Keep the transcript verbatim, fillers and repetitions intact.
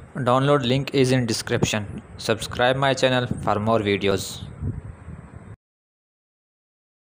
Download link is in description. Subscribe my channel for more videos.